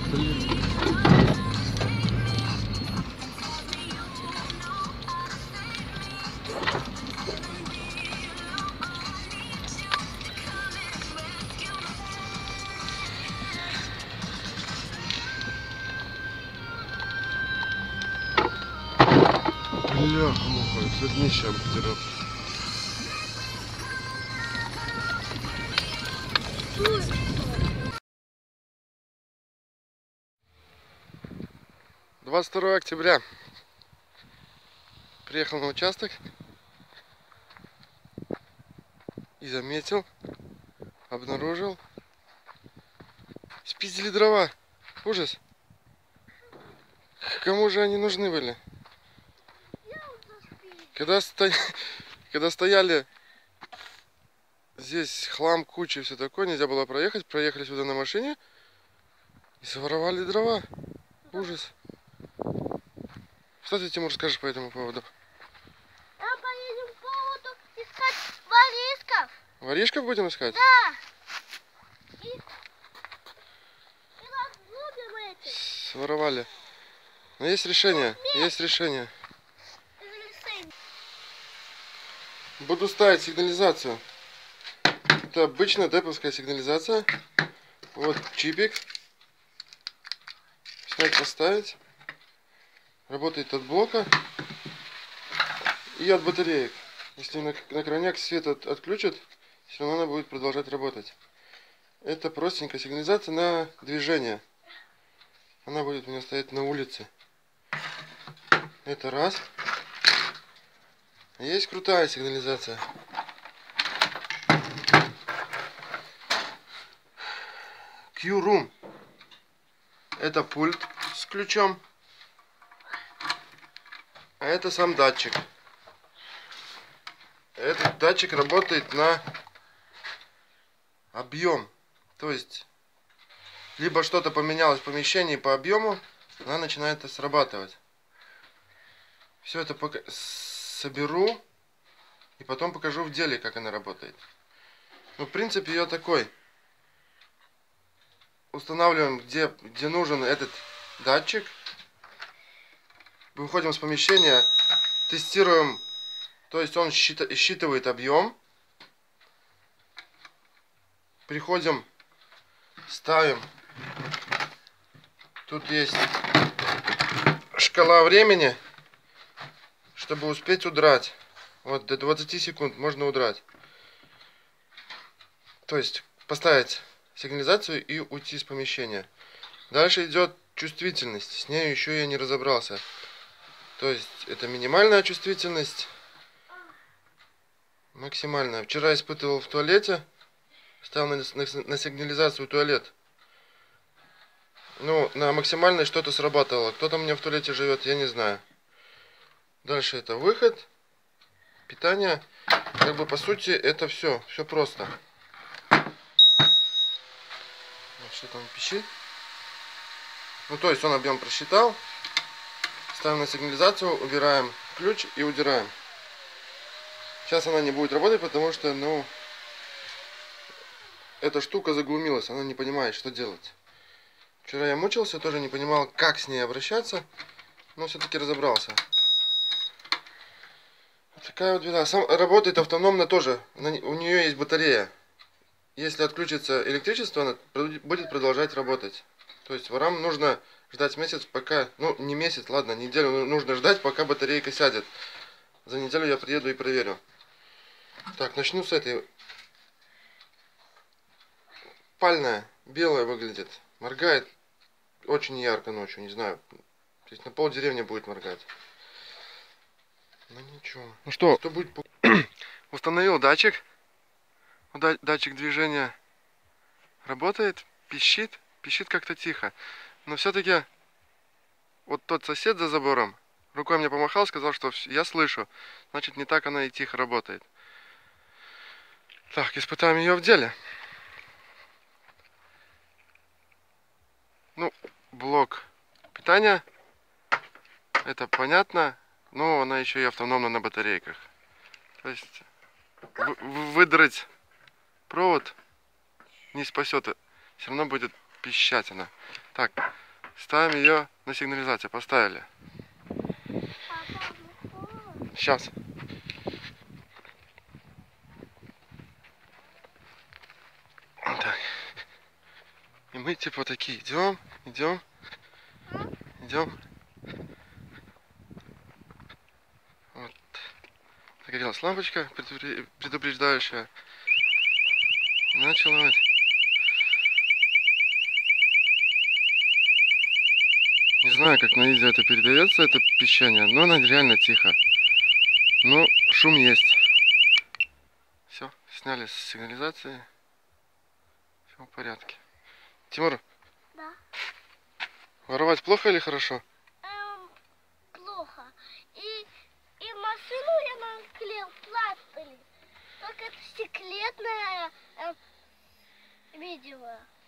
Бляха-муха, это днище обдерет. — 22 октября. Приехал на участок и заметил, обнаружил. Спиздили дрова. Ужас. Кому же они нужны были? Когда стояли здесь хлам, куча и все такое, нельзя было проехать. Проехали сюда на машине и своровали дрова. Ужас. Что ты, Тимур, скажешь по этому поводу? Поедем по поводу искать воришков. Воришков будем искать? Да. И разлюбим эти. Своровали. Но есть решение. Есть решение. Буду ставить сигнализацию. Это обычная дэповская сигнализация. Вот чипик. Снять, поставить. Работает от блока и от батареек. Если на крайняк свет отключат, все равно она будет продолжать работать. Это простенькая сигнализация на движение. Она будет у меня стоять на улице. Это раз. Есть крутая сигнализация. Q-Room. Это пульт с ключом. А это сам датчик. Этот датчик работает на объем. То есть, либо что-то поменялось в помещении по объему, она начинает срабатывать. Все это соберу и потом покажу в деле, как она работает. Ну, в принципе, ее такой. Устанавливаем, где нужен этот датчик. Выходим с помещения, тестируем, то есть он считывает объем. Приходим, ставим. Тут есть шкала времени, чтобы успеть удрать. Вот до 20 секунд можно удрать. То есть поставить сигнализацию и уйти из помещения. Дальше идет чувствительность. С ней еще я не разобрался. То есть это минимальная чувствительность, максимальная. Вчера испытывал в туалете, ставил на сигнализацию туалет. Ну, на максимальной что-то срабатывало. Кто там у меня в туалете живет, я не знаю. Дальше это выход, питание. Как бы по сути это все просто. Вот что там пищит. Ну, то есть он объем просчитал. Ставим на сигнализацию, убираем ключ и удираем. Сейчас она не будет работать, потому что, ну, эта штука заглумилась, она не понимает, что делать. Вчера я мучился, тоже не понимал, как с ней обращаться, но все-таки разобрался. Такая вот беда. Работает автономно тоже, у нее есть батарея. Если отключится электричество, она будет продолжать работать. То есть ворам нужно ждать месяц, пока, ну не месяц, ладно, неделю нужно ждать, пока батарейка сядет. За неделю я приеду и проверю. Так, начну с этой. Пальная, белая выглядит. Моргает очень ярко ночью, не знаю. То есть на пол деревни будет моргать. Ну ничего. Ну что будет? Установил датчик. Датчик движения работает, пищит. Пищит как-то тихо. Но все-таки вот тот сосед за забором рукой мне помахал, сказал, что я слышу. Значит, не так она и тихо работает. Так, испытаем ее в деле. Ну, блок питания. Это понятно. Но она еще и автономна на батарейках. То есть выдрать провод не спасет. Все равно будет пищать она. Так. Так, ставим ее на сигнализацию. Поставили. Папа, ну что? Сейчас. Так. И мы типа такие идем. Вот. Загорелась лампочка предупреждающая. И начал ловить. Не знаю, как на видео это передается, это пищание, но она реально тихо. Но шум есть. Все, сняли с сигнализации. Все в порядке. Тимур, Да. воровать плохо или хорошо? Плохо. И машину я наклеил пластырь. Только это секретное видео.